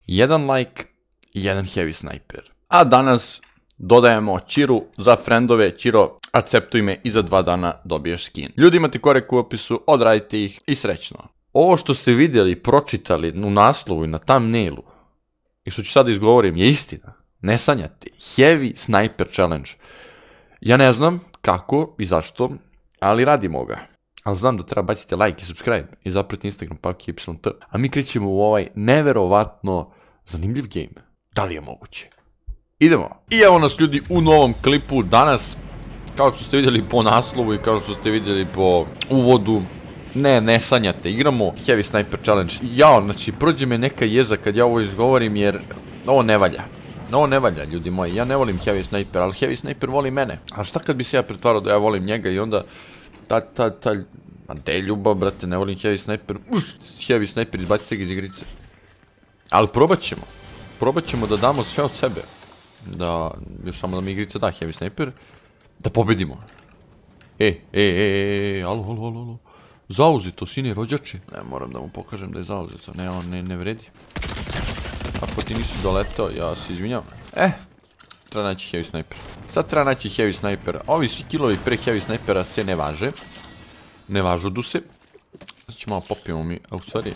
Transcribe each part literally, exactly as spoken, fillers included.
Jedan like, jedan heavy sniper. A danas dodajemo Čiru za friendove. Čiro, akceptuj me i za dva dana dobiješ skin. Ljudi, imate korek u opisu, odradite ih i srećno. Ovo što ste vidjeli, pročitali u naslovu i na thumbnailu i što ću sad izgovorim je istina. Ne sanjati. Heavy sniper challenge. Ja ne znam kako i zašto, ali radimo ga. Ali znam da treba baciti like i subscribe i zaprati Instagram Pavki Y T. A mi krećemo u ovaj neverovatno zanimljiv game. Da li je moguće? Idemo. I evo nas ljudi u novom klipu danas. Kao što ste vidjeli po naslovu i kao što ste vidjeli po uvodu. Ne, ne sanjate. Igramo Heavy Sniper Challenge. Jao, znači prođe me neka jeza kad ja ovo izgovorim jer ovo ne valja. Ovo ne valja, ljudi moji. Ja ne volim Heavy Sniper, ali Heavy Sniper voli mene. A šta kad bi se ja pretvarao da ja volim njega i onda ta, ta, ta, ma de ljubav, brate, ne volim Heavy Sniper. Uš, Heavy Sniper, izbacite ga iz igrice. Ali probat ćemo. Probat ćemo da damo sve od sebe. Da, još samo da mi igrica da Heavy Sniper. Da pobedimo. E, e, e, e, alo, alo, alo, alo. Zauzito, sine rođači. Ne, moram da mu pokažem da je zauzito. Ne, on ne, ne vredi. Ako ti nisi doletao, ja se izvinjam. Eh, treba naći Heavy Sniper. Sad treba naći Heavy Sniper. Ovi skillovi pre Heavy Snipera se ne važe. Ne važu se. Sad ćemo malo popijemo mi, a u stvari...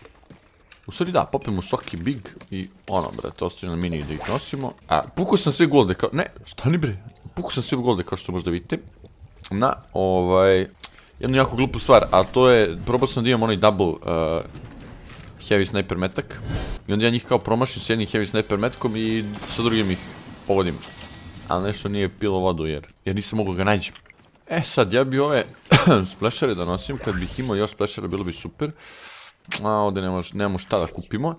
U stvari da, popijemo svaki big i ono, brate, ostaje na mini da ih nosimo. A, pukao sam sve golde kao... Ne, stani bre. Pukao sam sve golde kao što možda vidite. Na, ovaj... jednu jako glupu stvar, a to je... Probao sam da imam onaj double... Uh, Heavy Sniper metak. I onda ja njih kao promašim s jednim Heavy Sniper metkom i sa drugim ih povodim. Ali nešto nije pilo vodu jer, jer nisam mogao ga naći. E sad, ja bi ove splashere da nosim. Kad bih imao još splashere bilo bi super. A ovdje nemamo šta da kupimo.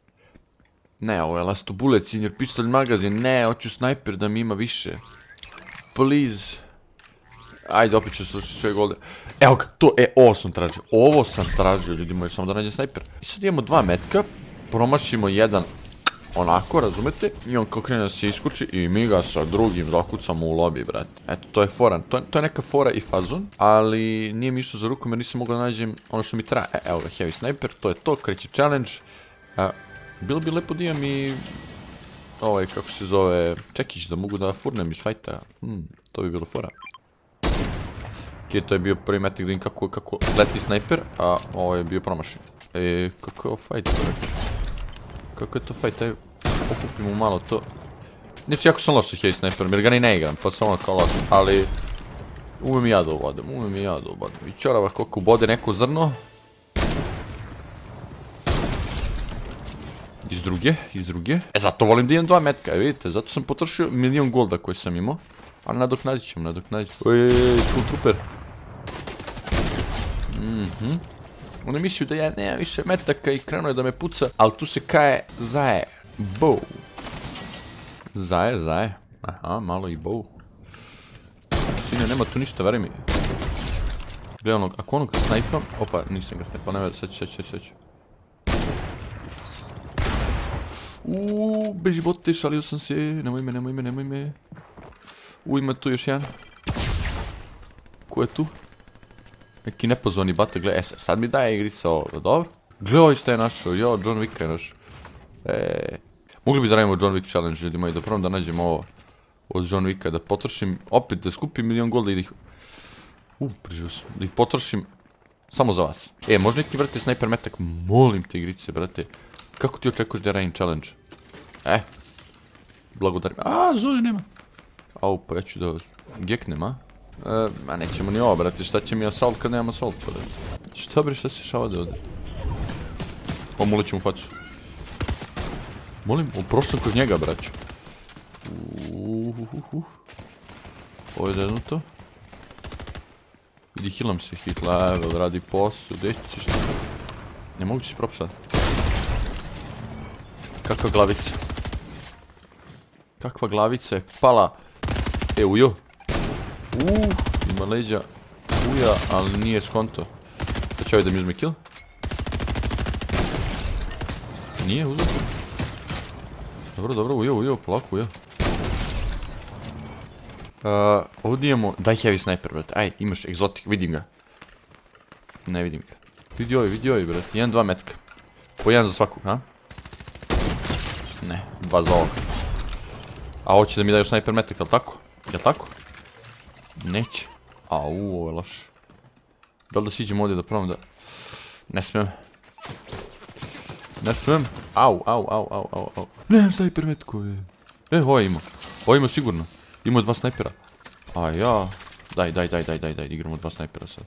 Ne, ovo je Last Bullet, senior pistol magazin. Ne, hoću sniper da mi ima više. Please. Ajde, opet ću sve golde. Evo ga, to, e, ovo sam tražio. Ovo sam tražio, ljudi moji, samo da nađe snajper. I sad imamo dva metka, promašimo jedan onako, razumete? I on kao krene da se iskuči i mi ga sa drugim zakucamo u lobby, brate. Eto, to je fora, to, to je neka fora i fazon, ali nije mi išlo za rukom jer nisam mogao da nađem ono što mi treba. E, evo ga, Heavy Sniper, to je to, kreće challenge. A, bilo bi lepo da imam i... Ovaj, kako se zove, čekić da mogu da furnem iz fajta. Hmm, to bi bilo fora. Ok, to je bio prvi metak da vidim kako, kako leti snajper, a ovo je bio promašen. E, kako je ovo fight, čovječe? Kako je to fight, aj, okupimo malo to. Znači, jako sam loš sa Heavy Sniperom, jer ga ni ne igram, pa sam ono kao loš, ali... Umijem i ja da ubodem, umijem i ja da ubodem. I čorava koliko ubode neko zrno. Iz druge, iz druge. E, zato volim da imam dva metka, vidite, zato sam potrošio milion golda koji sam imao. Ali nadoknadit ćemo, nadoknadit ćemo. Ojej, skull trooper. Mhm. Oni misliju da ja nemam više metaka i krenuo je da me puca. Ali tu se kaje zaje. Bow. Zaje, zaje. Aha, malo i bow. Sine, nema tu ništa, veri mi. Gledaj onog, ako onog snajpam... Opa, nisam ga snajpao, nema da sad ću, sad ću, sad ću. Uuuu, beži bote, šalio sam se. Nemoj me, nemoj me, nemoj me. U, ima tu još jedan. Ko je tu? Neki nepozvani bata, gledaj, e, sad mi daje igrica ovo, dobro? Gledaj ovaj šta je našao, jo, John Wick je našao. Eee, mogli bi da radimo John Wick challenge, ljudi moji, da probam da nađem ovo od John Wicka, da potrošim, opet da skupim milion golda i da ih... U, prižio sam, da ih potrošim samo za vas. E, možda neki, brate, sniper metak, molim te igrice, brate. Kako ti očekuješ da radim challenge? E, blagodarim, a, zove nema. Au, pa ja ću da geknem, a? E, ma nećemo ni ovo, brate, šta će mi assault kad nemam assault, brate? Šta bre, šta se šavade ovdje? Omulit ću mu facu. Molim, oproštam kod njega, braću. Uuuuhuhu. Ovo je zeznuto. Vidi, healam se, hit level, radi posao, gdje ćeš? Ne mogu ćeš prop sad. Kakva glavica. Kakva glavica je pala. E, ujo. Uuuu, ima leđa uja, ali nije skonto. Da će ovaj da mi uzme kill? Nije uzeo. Dobro, dobro, ujo, ujo, polako, ujo. Ovdje imamo, daj Heavy Sniper, brate, aj, imaš egzotik, vidim ga. Ne vidim ga. Vidi ovaj, vidi ovaj, brate, jedan, dva metka. Po jedan za svakog, ha? Ne, dva za ovog. A hoće da mi daju snajper metak, jel' tako? Jel' tako? Neće. Au, ovo je loše. Da li da siđem ovdje da probam da... Ne smijem. Ne smijem. Au, au, au, au, au, au. Nemam snajper metku. E, ovo je imao. Ovo je imao sigurno. Imao dva snajpera. A ja... Daj, daj, daj, daj, daj, daj, igramo dva snajpera sad.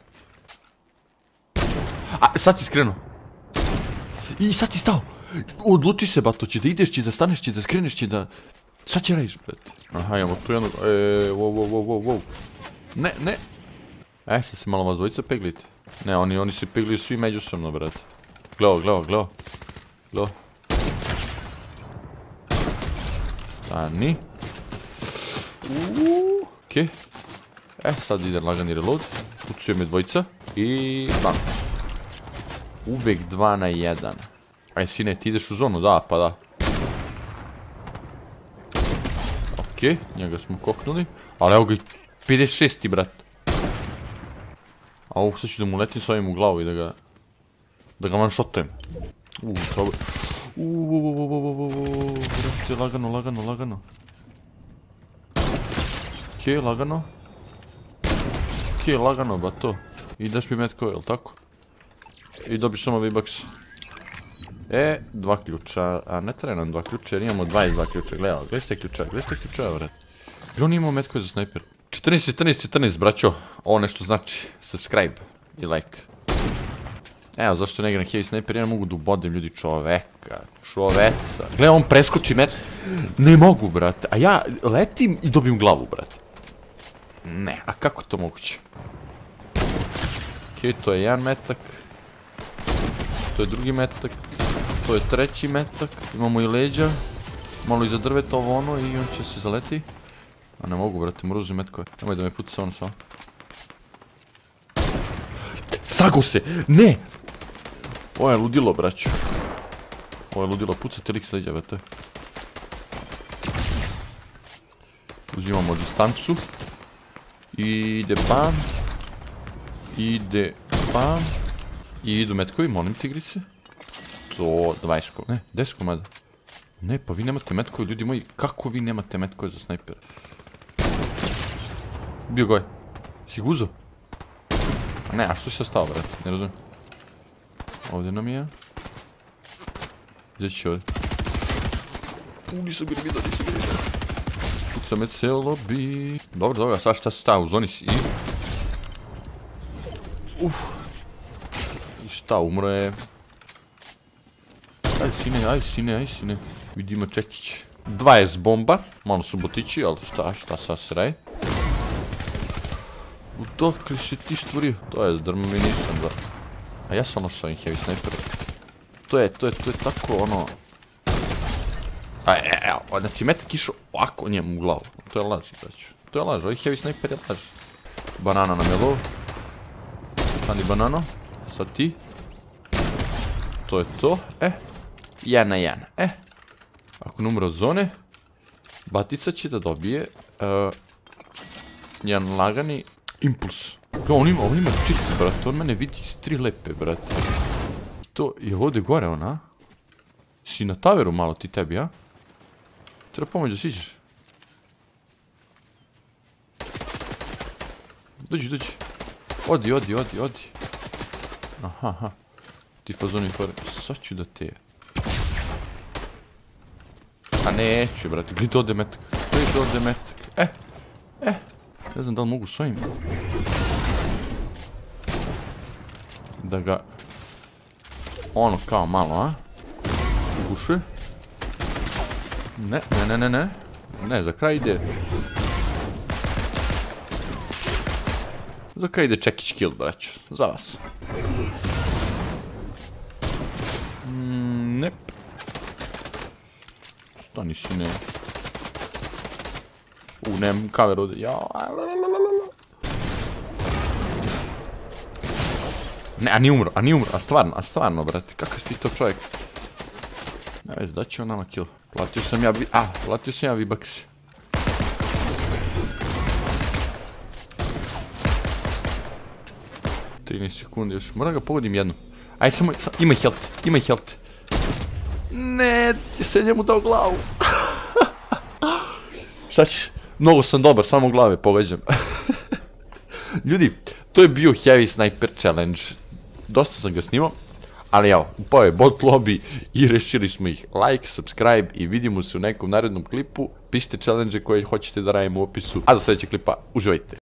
A, sad si skrenuo. I sad si stao. Odluči se, bato, će da ideš, će da staneš, će da skreneš, će da... Šta će radiš, brate? Aha, imamo tu jednog... Eee, wow, wow, wow, wow, wow. Ne, ne. E, sad se malo vas dvojica peglite. Ne, oni, oni se pegliju svi međusobno, brate. Gleo, gleo, gleo. Gleo. Stani. Uuuu, okej. E, sad ide lagani reload. Pucuju me dvojica. I... bam. Uvek dva na jedan. Aj, sine, ti ideš u zonu, da, pa da. Okej, njega smo koknuli. Ali evo ga i pedeset šesti, brat. A ovo sad ću da mu letim s ovim u glavu i da ga... Da ga one-shotujem. Uuu, treba... Uuu, uuu, brate, lagano, lagano, lagano. Okej, lagano. Okej, lagano, ba to. I daš mi metko, jel' tako? I dobiš samo V-Bucks. E, dva ključa, a ne treba nam dva ključa jer imamo dvadeset dva ključa, gledaj, gledaj ste ključa, gledaj ste ključa, vrat. Jer on imao metko za snajper. četrnaest, četrnaest, četrnaest, braćo, ovo nešto znači, subscribe i like. Evo, zašto ne igram heavy sniper, ja ne mogu da ubodem ljudi čoveka, čoveca. Gledaj, on preskoči met, ne mogu, brate, a ja letim i dobijem glavu, brate. Ne, a kako to moguće? Okej, to je jedan metak. To je drugi metak. To je treći metak. Imamo i leđa. Malo iza drveta ovo ono i on će se zaleti. A ne mogu, brate, mruzi metkove. Nemoj da me puca ono samo. Sago se! Ne! Ovo je ludilo, braću. Ovo je ludilo, pucate lik s leđa, brate. Uzimamo distancu. Ide bam. Ide bam. I idu metkovi, molim tigrice. To, dvadeset komada, ne, deset komada. Ne, pa vi nemate metkovi, ljudi moji, kako vi nemate metkovi za snajpera? Bio goj. Si guzo? Ne, a što si se stao, brate, ne razumijem. Ovdje nam je. Gdje će ovdje? Uuu, nisu bili vidio, nisu bili vidio. Puca me celo bi... Dobro, dobro, sad šta se stao, u zoni si i... Uff. I šta, umro je... Aj sine, aj sine, aj sine. Vidimo čekić. dvadeset bomba, malo su botići, ali šta, šta sad se radi? Udokli si ti stvorio? To je drma mi nisam da... A ja sam loš s ovim heavy sniperom. To je, to je, to je tako ono... A evo, znači metak išao ovako njemu u glavu. To je laž, znači. To je laž, ovaj heavy sniper je laž. Banana nam je low. Stani banano. Sad ti. To je to, e. Jedan na jedan, e. Ako ne umre od zone, batica će da dobije jedan lagani impuls. On ima, on ima cheat, brate, on mene vidi s tri lepe, brate. To je ovdje gore, ona? Si na taveru malo ti tebi, a? Treba pomoć da siđeš. Dođi, dođi. Odi, odi, odi, odi. Aha, aha. Ti fazoni fore. Sad ću da te... A neću, brate. Gdje ode metak? Gdje ode metak? E, e. Ne znam da li mogu s ovim. Da ga... Ono kao malo, a? Guše. Ne, ne, ne, ne, ne. Ne, za kraj ide... Za kraj ide čekić kill, braću. Za vas. Nep. Stani si, ne. U, nemam kameru ovdje. Jao. Ne, a nije umro, a nije umro. A stvarno, a stvarno, brate. Kakav si ti to čovjek? Ne vezi, da će on nama kill. Platio sam ja vi... A, platio sam ja V-Bucks. trinaest sekundi još. Moram ga pogodim jednom. Aj, samo, imaj health, imaj health. Ne, ti se njemu dao glavu. Šta ćeš? Mnogo sam dobar, samo glave pogađam. Ljudi, to je bio Heavy Sniper Challenge. Dosta sam ga snimao. Ali evo, upao je bot lobby i rešili smo ih. Like, subscribe i vidimo se u nekom narednom klipu. Pišite challenge koje hoćete da radimo u opisu. A do sljedećeg klipa, uživajte.